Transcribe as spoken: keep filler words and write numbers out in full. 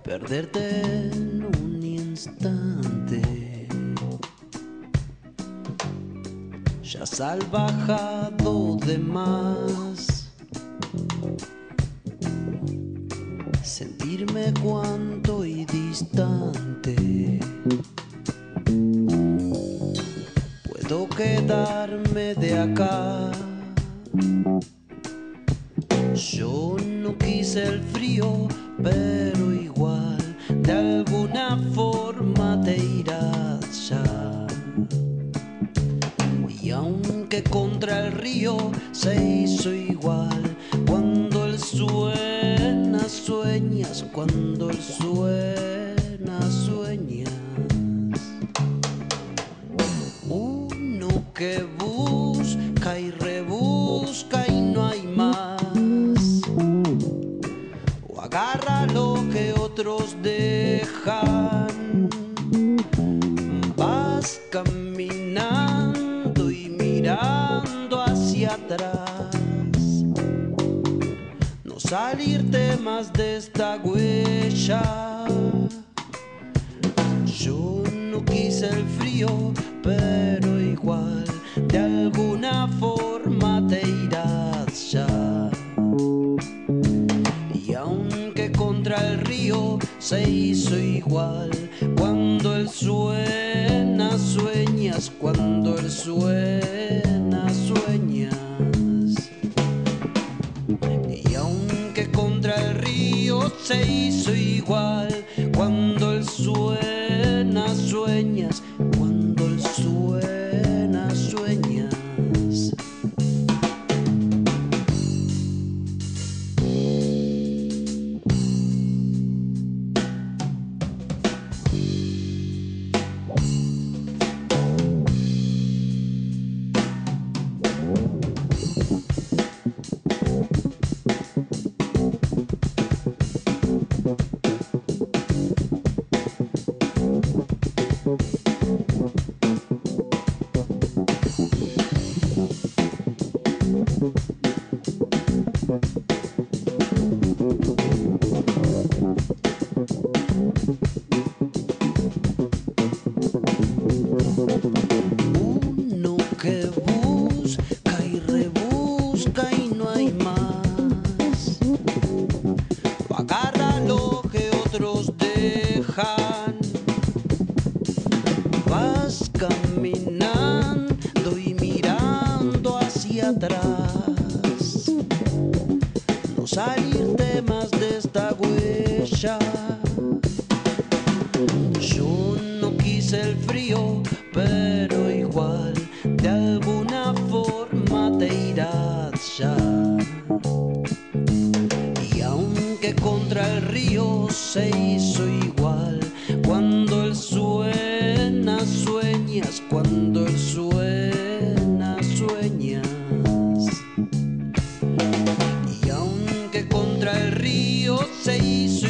perderte en un instante. Ya salvajado de más, sentirme cuanto y distante. Puedo quedarme de acá. Yo no quise el frío, pero igual de alguna forma te irás ya. Y aunque contra el río se hizo igual, cuando él suena sueñas, cuando él suena sueñas. Uno que busca y rebusca y no hay más, o agarra lo que otros dejan. Vas caminando y mirando hacia atrás, no salirte más de esta huella. Yo no quise el frío, pero igual de alguna forma te irás ya. Y aunque contra el río se hizo igual, cuando él suena sueñas, cuando él suena sueñas. Y aunque contra el río se hizo igual, cuando él suena sueñas, cuando él suena sueñas. Uno que busca y rebusca y no hay más, o agarra lo que otros dejan. Vas caminando y mirando hacia atrás, no salirte más de esta huella. Yo no quise el frío, pero igual de alguna forma te irás ya. Y aunque contra el río se hizo igual, cuando él suena sueñas, cuando él suena sueñas. Y aunque contra el río se hizo